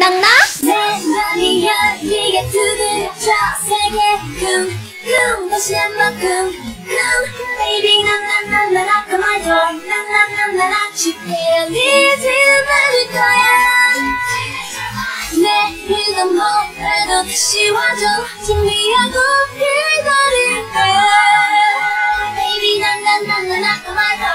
생각나? 내 맘이 열리게 두드려줘 세게 다시 한번 Baby 나나나나나 Come on door 나나나나나 쉽게 열리지 않을 거야 내 리듬 뭐라도 다시 와줘 준비하고 기다릴게 Baby 나나나나나 Come on door